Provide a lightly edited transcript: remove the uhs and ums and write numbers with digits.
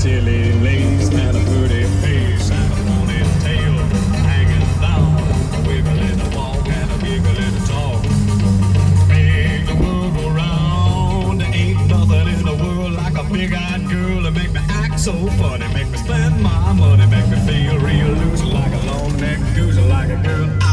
chantilly lace and a pretty face and a ponytail hanging down. A wiggle in the walk and a giggle in the talk. Make the world go round. There ain't nothing in the world like a big-eyed girl that make me act so funny, make me spend my money, make me feel real loose like a long-necked goose, like a girl